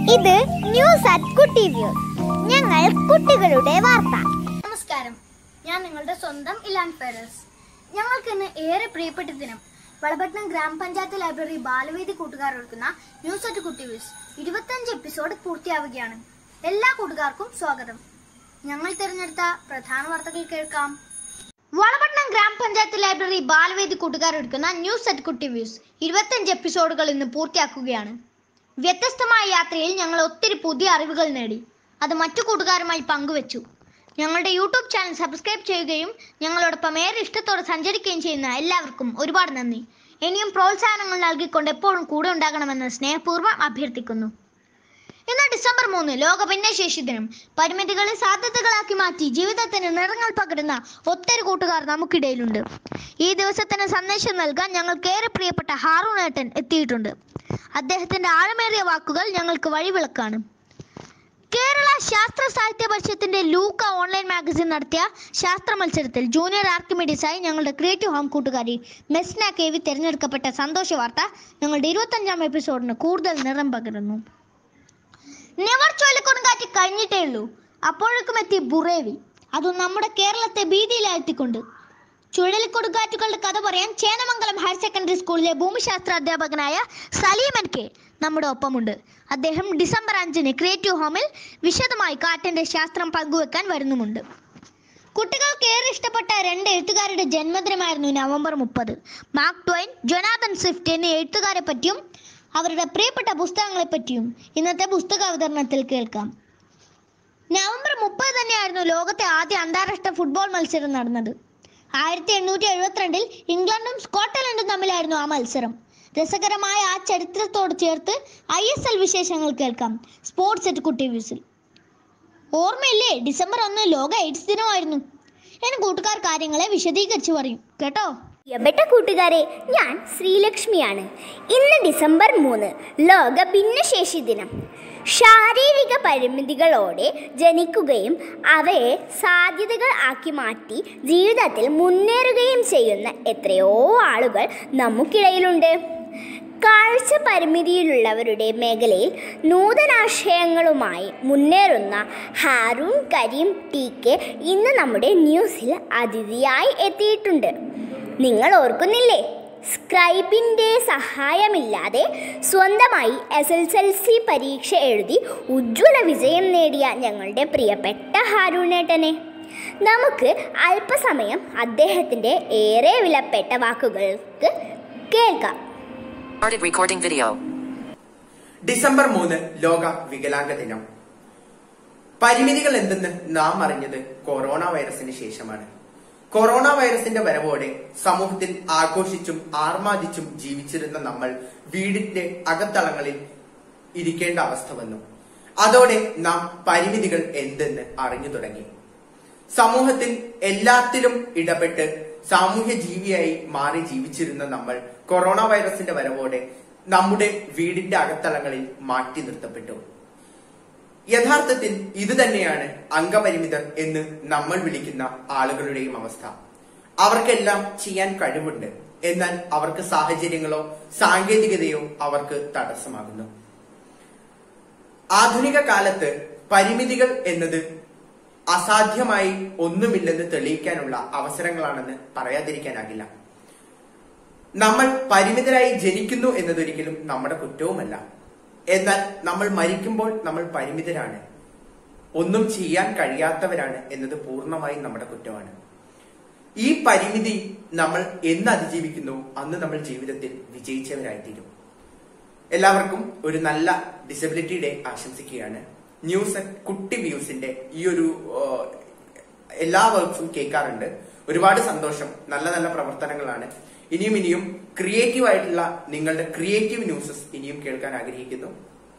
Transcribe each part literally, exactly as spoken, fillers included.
ഇത് news at കുട്ടി views. ഞങ്ങൾ കുട്ടികളുടെ വാർത്ത. നമസ്കാരം, ഞാൻ നിങ്ങളുടെ സ്വന്തം ഇലാൻ ഫെറസ്. ഞങ്ങൾക്ക് ഇന്ന് ഏറെ പ്രിയപ്പെട്ട ദിനം. വളപട്ടണം ഗ്രാമപഞ്ചായത്ത് ലൈബ്രറി ബാലവേദി കൂട്ടുകാർ ഒരുക്കുന്ന ന്യൂസ് അറ്റ് കുട്ടി വ്യൂസ് ഇരുപത്തഞ്ച് എപ്പിസോഡ് പൂർത്തിയാവുകയാണ്. എല്ലാ കൂട്ടുകാർക്കും സ്വാഗതം. ഞങ്ങൾ തിരഞ്ഞെടുത്ത പ്രധാന വാർത്തകൾ കേൾക്കാം. വളപട്ടണം ഗ്രാമപഞ്ചായത്ത് ലൈബ്രറി ബാലവേദി കൂട്ടുകാർ ഒരുക്കുന്ന ന്യൂസ് അറ്റ് കുട്ടി വ്യൂസ് ഇരുപത്തഞ്ച് എപ്പിസോഡുകൾ ഇന്ന് പൂർത്തിയാക്കുകയാണ്. വ്യത്യസ്തമായ യാത്രയിൽ ഞങ്ങൾ ഒത്തിരി പുതിയ അറിവുകൾ നേടി. അത് മറ്റു കൂട്ടുകാരുമായി പങ്കുവച്ചു. ഞങ്ങളുടെ യൂട്യൂബ് ചാനൽ സബ്സ്ക്രൈബ് ചെയ്യുകയും ഞങ്ങളോടൊപ്പം ഏറെ ഇഷ്ടത്തോടെ സഞ്ചരിക്കുകയും ചെയ്യുന്ന എല്ലാവർക്കും ഒരുപാട് നന്ദി. ഇനിയും പ്രോത്സാഹനങ്ങൾ നൽകിക്കൊണ്ട് എപ്പോഴും കൂടെ ഉണ്ടാകണമെന്ന് സ്നേഹപൂർവ്വം അഭ്യർത്ഥിക്കുന്നു. ഇന്ന് ഡിസംബർ മൂന്ന് ലോക ഭിന്നശേഷി ദിനം. പരിമിതികളെ സാധ്യതകളാക്കി മാറ്റി ജീവിതത്തിന് നിറങ്ങൾ പകരുന്ന ഒത്തിരി കൂട്ടുകാർ നമുക്കിടയിലുണ്ട്. ഈ ദിവസത്തിന് സന്ദേശം നൽകാൻ ഞങ്ങൾക്കേറെ പ്രിയപ്പെട്ട ഹാറൂണേട്ടൻ എത്തിയിട്ടുണ്ട്. അദ്ദേഹത്തിന്റെ ആഴമേറിയ വാക്കുകൾ ഞങ്ങൾക്ക് വഴിവിളക്കാണ്. കേരള ശാസ്ത്ര സാഹിത്യ പരിഷത്തിന്റെ ലൂക്ക ഓൺലൈൻ മാഗസിൻ നടത്തിയ ശാസ്ത്ര മത്സരത്തിൽ ജൂനിയർ ആർക്കിമിഡീസായി ഞങ്ങളുടെ ക്രിയേറ്റീവ് ഹോം കൂട്ടുകാരി മെസ്ന കെ വി തിരഞ്ഞെടുക്കപ്പെട്ട സന്തോഷ വാർത്ത ഞങ്ങളുടെ ഇരുപത്തഞ്ചാം എപ്പിസോഡിന് കൂടുതൽ നിറം പകരുന്നു. നെവർ ചുഴലിക്കൊടുങ്കാറ്റ് കഴിഞ്ഞിട്ടേ ഉള്ളൂ, അപ്പോഴേക്കും എത്തി ബുറേവി. അതും നമ്മുടെ കേരളത്തെ ഭീതിയിലാഴ്ത്തിക്കൊണ്ട്. ചുഴലിക്കൊടുങ്കാറ്റുകളുടെ കഥ പറയാൻ ചേന്നമംഗലം ഹയർ സെക്കൻഡറി സ്കൂളിലെ ഭൂമിശാസ്ത്ര അധ്യാപകനായ സലീമൻ കെ നമ്മുടെ ഒപ്പമുണ്ട്. അദ്ദേഹം ഡിസംബർ അഞ്ചിന് ക്രിയേറ്റീവ് ഹോമിൽ വിശദമായി കാറ്റിന്റെ ശാസ്ത്രം പങ്കുവെക്കാൻ വരുന്നുമുണ്ട്. കുട്ടികൾക്ക് ഏറെ ഇഷ്ടപ്പെട്ട രണ്ട് എഴുത്തുകാരുടെ ജന്മദിനമായിരുന്നു നവംബർ മുപ്പത്. മാർക്ക് ട്വൈൻ, ജൊനാഥൻ സ്വിഫ്റ്റ് എന്നീ എഴുത്തുകാരെ പറ്റിയും അവരുടെ പ്രിയപ്പെട്ട പുസ്തകങ്ങളെ പറ്റിയും ഇന്നത്തെ പുസ്തക അവതരണത്തിൽ കേൾക്കാം. നവംബർ മുപ്പത് തന്നെയായിരുന്നു ലോകത്തെ ആദ്യ അന്താരാഷ്ട്ര ഫുട്ബോൾ മത്സരം നടന്നത്. ആയിരത്തി എണ്ണൂറ്റി എഴുപത്തിരണ്ടിൽ ഇംഗ്ലണ്ടും സ്കോട്ട്ലൻഡും തമ്മിലായിരുന്നു ആ മത്സരം. രസകരമായ ആ ചരിത്രത്തോട് ചേർത്ത് ഐ എസ് എൽ വിശേഷങ്ങൾ കേൾക്കാം സ്പോർട്സ് അറ്റ് കുട്ടി വ്യൂസിൽ. ഓർമ്മയില്ലേ, ഡിസംബർ ഒന്ന് ലോക എയ്ഡ്സ് ദിനമായിരുന്നു. എന്നെ കൂട്ടുകാർ കാര്യങ്ങളെ വിശദീകരിച്ചു പറയും കേട്ടോ. പ്രിയപ്പെട്ട കൂട്ടുകാരെ, ഞാൻ ശ്രീലക്ഷ്മിയാണ്. ഇന്ന് ഡിസംബർ മൂന്ന് ലോക ഭിന്നശേഷി ദിനം. ശാരീരിക പരിമിതികളോടെ ജനിക്കുകയും അവയെ സാധ്യതകൾ ആക്കി മാറ്റി ജീവിതത്തിൽ മുന്നേറുകയും ചെയ്യുന്ന എത്രയോ ആളുകൾ നമുക്കിടയിലുണ്ട്. കാഴ്ച പരിമിതിയിലുള്ളവരുടെ മേഖലയിൽ നൂതനാശയങ്ങളുമായി മുന്നേറുന്ന ഹാറൂൺ കരീം ടി കെ ഇന്ന് നമ്മുടെ ന്യൂസിൽ അതിഥിയായി എത്തിയിട്ടുണ്ട്. നിങ്ങൾ ഓർക്കുന്നില്ലേ, സ്ക്രൈബിൻ്റെ സഹായമില്ലാതെ സ്വന്തമായി എസ് എസ് എൽ സി പരീക്ഷ എഴുതി ഉജ്ജ്വല വിജയം നേടിയ ഞങ്ങളുടെ പ്രിയപ്പെട്ട ഹാറൂണേട്ടനെ? നമുക്ക് അല്പസമയം അദ്ദേഹത്തിൻ്റെ ഏറെ വിലപ്പെട്ട വാക്കുകൾക്ക് കേൾക്കാം. ഡിസംബർ മൂന്ന് ലോക വികലാംഗ ദിനം. പരിമിതികൾ എന്തെന്ന് നാം അറിഞ്ഞത് കൊറോണ വൈറസിന് ശേഷമാണ്. കൊറോണ വൈറസിന്റെ വരവോടെ സമൂഹത്തിൽ ആഘോഷിച്ചും ആർമാദിച്ചും ജീവിച്ചിരുന്ന നമ്മൾ വീടിന്റെ അകത്തളങ്ങളിൽ ഇരിക്കേണ്ട അവസ്ഥ വന്നു. അതോടെ നാം പരിമിതികൾ എന്തെന്ന് അറിഞ്ഞു തുടങ്ങി. സമൂഹത്തിൽ എല്ലാത്തിലും ഇടപെട്ട് സാമൂഹ്യ ജീവിയായി മാറി ജീവിച്ചിരുന്ന നമ്മൾ കൊറോണ വൈറസിന്റെ വരവോടെ നമ്മുടെ വീടിന്റെ അകത്തളങ്ങളിൽ മാറ്റി നിർത്തപ്പെട്ടു. യഥാർത്ഥത്തിൽ ഇത് തന്നെയാണ് അംഗപരിമിതർ എന്ന് നമ്മൾ വിളിക്കുന്ന ആളുകളുടെയും അവസ്ഥ. അവർക്കെല്ലാം ചെയ്യാൻ കഴിവുണ്ട്, എന്നാൽ അവർക്ക് സാഹചര്യങ്ങളോ സാങ്കേതികതയോ അവർക്ക് തടസ്സമാകുന്നു. ആധുനിക കാലത്ത് പരിമിതികൾ എന്നത് അസാധ്യമായി ഒന്നുമില്ലെന്ന് തെളിയിക്കാനുള്ള അവസരങ്ങളാണെന്ന് പറയാതിരിക്കാനാകില്ല. നമ്മൾ പരിമിതരായി ജനിക്കുന്നു എന്നതൊരിക്കലും നമ്മുടെ കുറ്റവുമല്ല. എന്നാൽ നമ്മൾ മരിക്കുമ്പോൾ നമ്മൾ പരിമിതരാണ്, ഒന്നും ചെയ്യാൻ കഴിയാത്തവരാണ് എന്നത് പൂർണ്ണമായും നമ്മുടെ കുറ്റമാണ്. ഈ പരിമിതി നമ്മൾ എന്ന് അതിജീവിക്കുന്നു അന്ന് നമ്മൾ ജീവിതത്തിൽ വിജയിച്ചവരായിത്തീരും. എല്ലാവർക്കും ഒരു നല്ല ഡിസബിലിറ്റി ഡേ ആശംസിക്കുകയാണ്. ന്യൂസ് കുട്ടി വ്യൂസിന്റെ ഈ ഒരു എല്ലാ വർക്ക്സും കേൾക്കാറുണ്ട്. ഒരുപാട് സന്തോഷം. നല്ല നല്ല പ്രവർത്തനങ്ങളാണ്. ഇനിയും ഇനിയും ക്രിയേറ്റീവ് ആയിട്ടുള്ള നിങ്ങളുടെ ക്രിയേറ്റീവ് ന്യൂസസ് ഇനിയും കേൾക്കാൻ ആഗ്രഹിക്കുന്നു.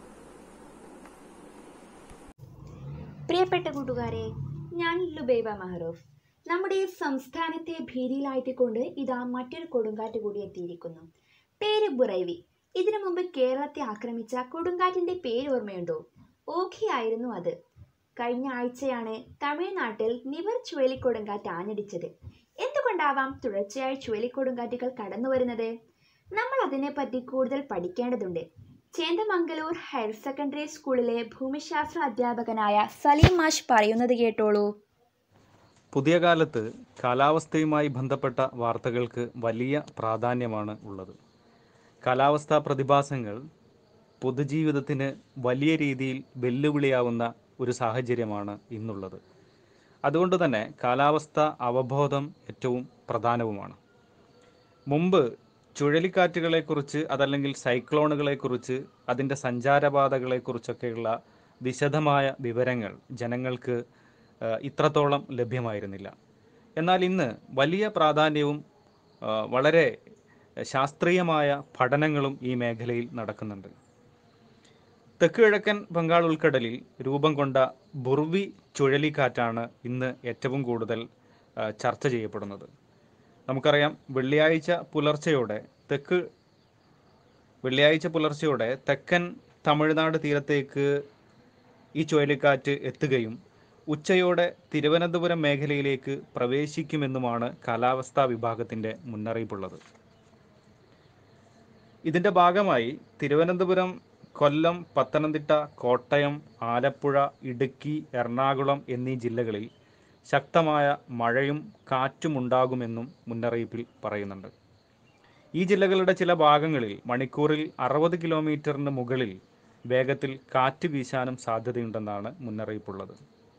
പ്രിയപ്പെട്ട കൂട്ടുകാരെ, ഞാൻ ലുബൈബ മഹറൂഫ്. നമ്മുടെ സംസ്ഥാനത്തെ ഭീതിയിലായിക്കൊണ്ട് ഇതാ മറ്റൊരു കൊടുങ്കാറ്റ് കൂടി എത്തിയിരിക്കുന്നു. പേര് ബുറൈവി. ഇതിനു മുമ്പ് കേരളത്തെ ആക്രമിച്ച കൊടുങ്കാറ്റിന്റെ പേര് ഓർമ്മയുണ്ടോ? ഓഖി ആയിരുന്നു അത്. കഴിഞ്ഞ ആഴ്ചയാണ് തമിഴ്നാട്ടിൽ നിവർ ചുഴലിക്കൊടുങ്കാറ്റ് ആഞ്ഞടിച്ചത്. എന്തുകൊണ്ടാവാം തുടർച്ചയായി ചുഴലിക്കൊടുങ്കാറ്റുകൾ കടന്നു വരുന്നത്? നമ്മൾ അതിനെപ്പറ്റി കൂടുതൽ പഠിക്കേണ്ടതുണ്ട്. ചേന്ദമംഗലൂർ ഹയർ സെക്കൻഡറി സ്കൂളിലെ ഭൂമിശാസ്ത്ര അധ്യാപകനായ സലീം മാഷ് പറയുന്നത് കേട്ടോളൂ. പുതിയ കാലത്ത് കാലാവസ്ഥയുമായി ബന്ധപ്പെട്ട വാർത്തകൾക്ക് വലിയ പ്രാധാന്യമാണ് ഉള്ളത്. കാലാവസ്ഥാ പ്രതിഭാസങ്ങൾ പൊതുജീവിതത്തിന് വലിയ രീതിയിൽ വെല്ലുവിളിയാവുന്ന ഒരു സാഹചര്യമാണ് ഇന്നുള്ളത്. അതുകൊണ്ട് തന്നെ കാലാവസ്ഥ അവബോധം ഏറ്റവും പ്രധാനവുമാണ്. മുമ്പ് ചുഴലിക്കാറ്റുകളെക്കുറിച്ച് അതല്ലെങ്കിൽ സൈക്ലോണുകളെക്കുറിച്ച് അതിൻ്റെ സഞ്ചാരപാതകളെക്കുറിച്ചൊക്കെയുള്ള വിശദമായ വിവരങ്ങൾ ജനങ്ങൾക്ക് ഇത്രത്തോളം ലഭ്യമായിരുന്നില്ല. എന്നാൽ ഇന്ന് വലിയ പ്രാധാന്യവും വളരെ ശാസ്ത്രീയമായ പഠനങ്ങളും ഈ മേഖലയിൽ നടക്കുന്നുണ്ട്. തെക്ക് കിഴക്കൻ ബംഗാൾ ഉൾക്കടലിൽ രൂപം കൊണ്ട ബുർവി ചുഴലിക്കാറ്റാണ് ഇന്ന് ഏറ്റവും കൂടുതൽ ചർച്ച ചെയ്യപ്പെടുന്നത്. നമുക്കറിയാം, വെള്ളിയാഴ്ച പുലർച്ചയോടെ തെക്ക് വെള്ളിയാഴ്ച പുലർച്ചയോടെ തെക്കൻ തമിഴ്നാട് തീരത്തേക്ക് ഈ ചുഴലിക്കാറ്റ് എത്തുകയും ഉച്ചയോടെ തിരുവനന്തപുരം മേഖലയിലേക്ക് പ്രവേശിക്കുമെന്നുമാണ് കാലാവസ്ഥാ വിഭാഗത്തിൻ്റെ മുന്നറിയിപ്പുള്ളത്. ഇതിൻ്റെ ഭാഗമായി തിരുവനന്തപുരം, കൊല്ലം, പത്തനംതിട്ട, കോട്ടയം, ആലപ്പുഴ, ഇടുക്കി, എറണാകുളം എന്നീ ജില്ലകളിൽ ശക്തമായ മഴയും കാറ്റുമുണ്ടാകുമെന്നും മുന്നറിയിപ്പിൽ പറയുന്നുണ്ട്. ഈ ജില്ലകളുടെ ചില ഭാഗങ്ങളിൽ മണിക്കൂറിൽ അറുപത് കിലോമീറ്ററിന് മുകളിൽ വേഗത്തിൽ കാറ്റ് വീശാനും സാധ്യതയുണ്ടെന്നാണ് മുന്നറിയിപ്പുള്ളത്.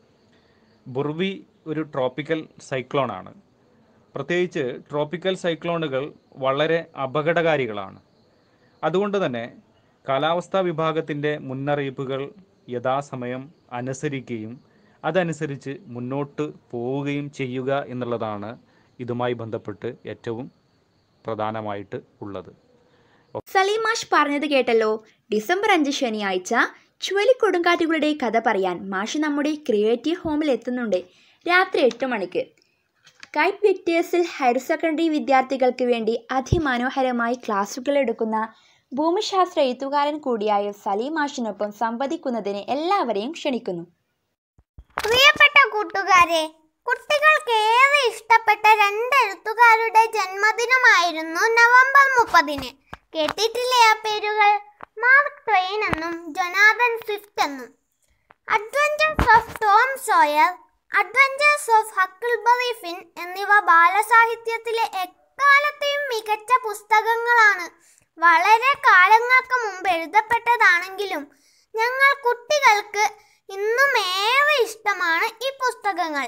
ബുർവി ഒരു ട്രോപ്പിക്കൽ സൈക്ലോണാണ്. പ്രത്യേകിച്ച് ട്രോപ്പിക്കൽ സൈക്ലോണുകൾ വളരെ അപകടകാരികളാണ്. അതുകൊണ്ട് തന്നെ കാലാവസ്ഥാ വിഭാഗത്തിൻ്റെ മുന്നറിയിപ്പുകൾ യഥാസമയം അനുസരിക്കുകയും അതനുസരിച്ച് മുന്നോട്ട് പോവുകയും ചെയ്യുക എന്നുള്ളതാണ് ഇതുമായി ബന്ധപ്പെട്ട് ഏറ്റവും പ്രധാനമായിട്ട് ഉള്ളത്. സലീം മാഷ് പറഞ്ഞത് കേട്ടല്ലോ. ഡിസംബർ അഞ്ച് ശനിയാഴ്ച ചുഴലിക്കൊടുങ്കാറ്റുകളുടെ കഥ പറയാൻ മാഷ് നമ്മുടെ ക്രിയേറ്റീവ് ഹോമിൽ എത്തുന്നുണ്ട്. രാത്രി എട്ട് മണിക്ക് കൈറ്റ് വിക്ടേഴ്സിൽ ഹയർ സെക്കൻഡറി വിദ്യാർത്ഥികൾക്ക് വേണ്ടി അതിമനോഹരമായി ക്ലാസുകൾ എടുക്കുന്ന ഭൂമിശാസ്ത്ര എഴുത്തുകാരൻ കൂടിയായ സലീം മാഷിനൊപ്പം സംവദിക്കുന്നതിന് എല്ലാവരെയും ക്ഷണിക്കുന്നു. പ്രിയപ്പെട്ട കൂട്ടുകാരെ, കുട്ടികൾക്ക് ഏറെ ഇഷ്ടപ്പെട്ട രണ്ട് എഴുത്തുകാരുടെ ജന്മദിനമായിരുന്നു നവംബർ മുപ്പതിന്. കേട്ടിട്ടില്ലേ ആ പേരുകൾ? മാർക്ക് ട്വെയിൻ എന്നും ജൊനാഥൻ സ്വിഫ്റ്റ് എന്നും. Adventures of Tom Sawyer, adventures of Huckleberry Finn എന്നിവ ബാലസാഹിത്യത്തിലെ എക്കാലത്തെയും മികച്ച പുസ്തകങ്ങളാണ്. വളരെ കാലങ്ങൾക്ക് മുമ്പ് എഴുതപ്പെട്ടതാണെങ്കിലും ഞങ്ങൾ കുട്ടികൾക്ക് ഇന്നും ഏറെ ഇഷ്ടമാണ് ഈ പുസ്തകങ്ങൾ.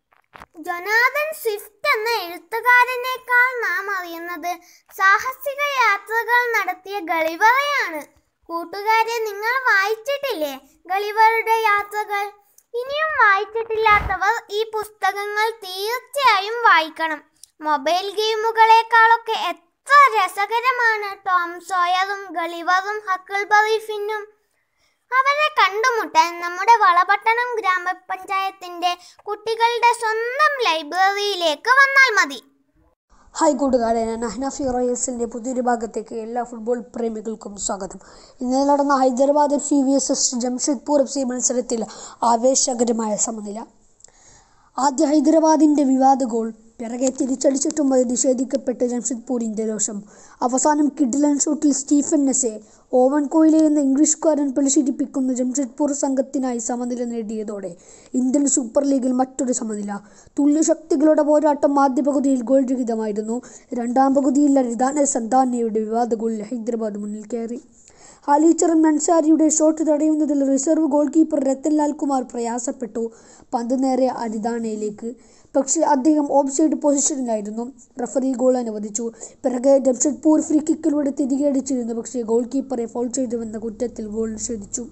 ജൊനാഥൻ സ്വിഫ്റ്റ് എന്ന എഴുത്തുകാരനേക്കാൾ നാം അറിയുന്നത് സാഹസിക യാത്രകൾ നടത്തിയ ഗളിവറയാണ്. കൂട്ടുകാരെ, നിങ്ങൾ വായിച്ചിട്ടില്ലേ ഗളിവറുടെ യാത്രകൾ? ഇനിയും വായിച്ചിട്ടില്ലാത്തവർ ഈ പുസ്തകങ്ങൾ തീർച്ചയായും വായിക്കണം. മൊബൈൽ ഗെയിമുകളെക്കാളൊക്കെ എത്ര രസകരമാണ് ടോം സോയറും ഗളിവറും ഹക്കിൾബറി ഫിന്നും. അവരെ കണ്ടുമുട്ടാൻ നമ്മുടെ വളപട്ടണം ഗ്രാമപഞ്ചായത്തിന്റെ കുട്ടികളുടെ സ്വന്തം ലൈബ്രറിയിലേക്ക് വന്നാൽ മതി. ഹായ് കൂട്ടുകാരെ, ഞാൻ അഹ്നാഫി റോയൽസിൻ്റെ പുതിയൊരു ഭാഗത്തേക്ക് എല്ലാ ഫുട്ബോൾ പ്രേമികൾക്കും സ്വാഗതം. ഇന്നലെ നടന്ന Hyderabad F C V S S Jamshedpur F C മത്സരത്തിൽ ആവേശകരമായ സമനില. ആദ്യ ഹൈദരാബാദിൻ്റെ വിവാദ ഗോൾ പിറകെ തിരിച്ചടിച്ചിട്ടും അത് നിഷേധിക്കപ്പെട്ട് ജംഷഡ്പൂരിൻ്റെ രോഷം. അവസാനം കിഡിലൻ ഷൂട്ടിൽ സ്റ്റീഫൻ നെസെ ഓവൻ കോയിലെ എന്ന ഇംഗ്ലീഷുകാരൻ പരിശീലിപ്പിക്കുന്ന ജംഷഡ്പൂർ സംഘത്തിനായി സമനില നേടിയതോടെ ഇന്ത്യൻ സൂപ്പർ ലീഗിൽ മറ്റൊരു സമനില. തുല്യശക്തികളുടെ പോരാട്ടം ആദ്യ പകുതിയിൽ ഗോൾ രഹിതമായിരുന്നു. രണ്ടാം പകുതിയിൽ റിദാനെ സന്താനയുടെ വിവാദ ഗോളിൽ ഹൈദരാബാദ് മുന്നിൽ കയറി. ഹാലിച്ചറും അൻസാരിയുടെ ഷോട്ട് തടയുന്നതിൽ reserve goalkeeper Ratanlal Kumar പ്രയാസപ്പെട്ടു. പന്ത് നേരെ അരിദാനയിലേക്ക്, പക്ഷേ അദ്ദേഹം ഓഫ് സൈഡ് പൊസിഷനിലായിരുന്നു. റഫറി ഗോൾ അനുവദിച്ചു. പിറകെ ജംഷഡ്പൂർ ഫ്രീ കിക്കിലൂടെ തിരികെ അടിച്ചിരുന്നു, പക്ഷേ ഗോൾ കീപ്പറെ ഫൗൾ ചെയ്തുവെന്ന കുറ്റത്തിൽ ഗോൾ നിഷേധിച്ചു.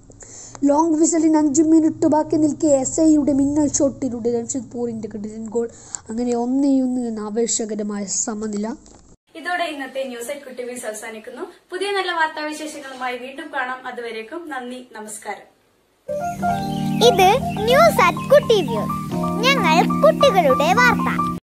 ലോങ് വിസലിന് അഞ്ച് മിനിറ്റ് ബാക്കി നിൽക്കെ എസ് ഐയുടെ മിന്നൽ ഷോട്ടിലൂടെ ജംഷഡ്പൂരിൻ്റെ കിടിലൻ ഗോൾ. അങ്ങനെ ഒന്നേ ഒന്ന് എന്ന ആവേശകരമായ സമനില. ഇതോടെ ഇന്നത്തെ ന്യൂസ് അറ്റ് കുട്ടിവീസ് അവസാനിക്കുന്നു. പുതിയ നല്ല വാർത്താവിശേഷങ്ങളുമായി വീണ്ടും കാണാം. അതുവരേക്കും നന്ദി, നമസ്കാരം. ഇത് ന്യൂസ് അറ്റ് കുട്ടി വ്യൂസ്. ഞങ്ങൾ കുട്ടികളുടെ വാർത്ത.